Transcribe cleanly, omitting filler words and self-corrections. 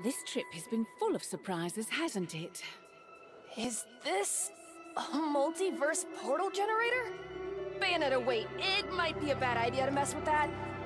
This trip has been full of surprises, hasn't it? Is this a multiverse portal generator? Bayonetta, wait, it might be a bad idea to mess with that.